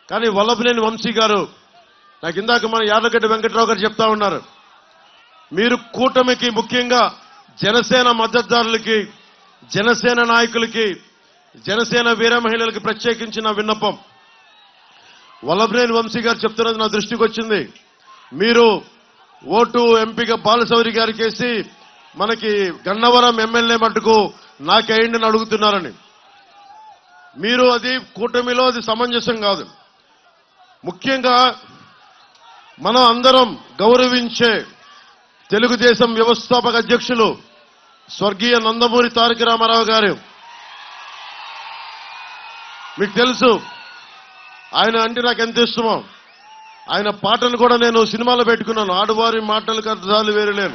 కానీ వల్లభనేని వంశీ గారు నాకు ఇందాక మన యార్లగడ్డ వెంకట్రావు గారు చెప్తా ఉన్నారు, మీరు కూటమికి ముఖ్యంగా జనసేన మద్దతుదారులకి, జనసేన నాయకులకి, జనసేన వీర మహిళలకి ప్రత్యేకించిన విన్నపం. వల్లభనేని వంశీ గారు చెప్తున్నది నా దృష్టికి వచ్చింది. మీరు ఓటు ఎంపీగా బాలశౌరి గారికి వేసి మనకి గన్నవరం ఎమ్మెల్యే మట్టుకు నాకేయండి అని అడుగుతున్నారని. మీరు అది కూటమిలో అది సమంజసం కాదు. ముఖ్యంగా మనం అందరం గౌరవించే తెలుగుదేశం వ్యవస్థాపక అధ్యక్షులు స్వర్గీయ నందమూరి తారక రామారావు గారు, మీకు తెలుసు ఆయన అంటే నాకు ఎంత ఇష్టమో. ఆయన పాటలు కూడా నేను సినిమాలో పెట్టుకున్నాను. ఆడవారి మాటలకు అర్థాలు వేరు లేను.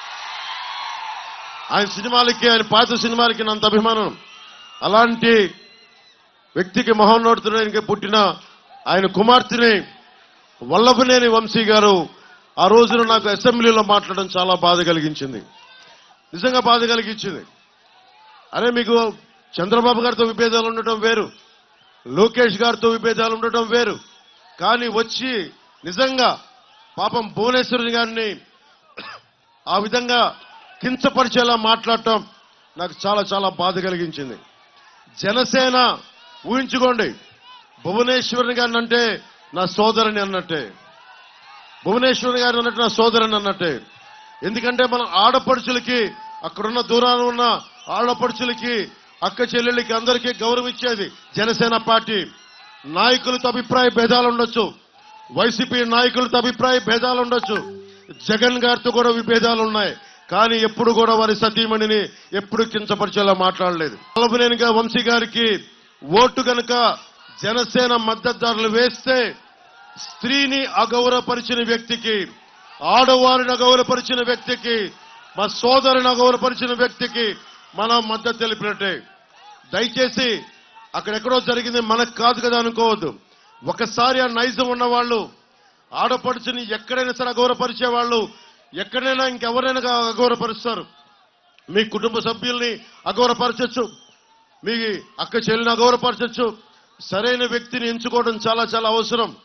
ఆయన సినిమాలకి, ఆయన పాత సినిమాలకి నంత అభిమానం. అలాంటి వ్యక్తికి మహోన్నతునికి పుట్టిన ఆయన కుమార్తెని వల్లభనేని వంశీ గారు ఆ రోజున నాకు అసెంబ్లీలో మాట్లాడడం చాలా బాధ కలిగించింది, నిజంగా బాధ కలిగించింది. అరే మీకు చంద్రబాబు గారితో విభేదాలు ఉండటం వేరు, లోకేష్ గారితో విభేదాలు ఉండటం వేరు, కానీ వచ్చి నిజంగా పాపం భువనేశ్వరి గారిని ఆ విధంగా కించపరిచేలా మాట్లాడటం నాకు చాలా చాలా బాధ కలిగించింది. జనసేన ఊహించుకోండి, భువనేశ్వరి గారిని అంటే నా సోదరుని అన్నట్టే, భువనేశ్వరి గారిని అన్నట్టు నా సోదరుని అన్నట్టే. ఎందుకంటే మన ఆడపడుచులకి, అక్కడున్న దూరాన ఉన్న ఆడపడుచులకి, అక్క చెల్లెళ్ళకి అందరికీ గౌరవం ఇచ్చేది జనసేన పార్టీ. నాయకులతో అభిప్రాయ భేదాలు ఉండొచ్చు, వైసీపీ నాయకులతో అభిప్రాయ భేదాలు ఉండొచ్చు, జగన్ గారితో కూడా విభేదాలు ఉన్నాయి, కానీ ఎప్పుడు కూడా వారి సతీమణిని ఎప్పుడు కించపరిచేలా మాట్లాడలేదు. వల్లభనేని వంశీ గారికి ఓటు గనక జనసేన మద్దతుదారులు వేస్తే స్త్రీని అగౌరవపరిచిన వ్యక్తికి, ఆడవారిని అగౌరవపరిచిన వ్యక్తికి, మా సోదరుని అగౌరవపరిచిన వ్యక్తికి మనం మద్దతు తెలిపినట్టే. దయచేసి అక్కడెక్కడో జరిగింది మనకు కాదు కదా అనుకోవద్దు. ఒకసారి ఆ నైజం ఉన్నవాళ్ళు, ఆడపడుచుని ఎక్కడైనా సరే అగౌరవపరిచే వాళ్ళు ఎక్కడైనా ఇంకెవరైనా అగౌరవపరుస్తారు. మీ కుటుంబ సభ్యుల్ని అగౌరవపరచచ్చు, మీ అక్క చెల్లిని అగౌరవపరచచ్చు. సరైన వ్యక్తిని ఎంచుకోవడం చాలా చాలా అవసరం.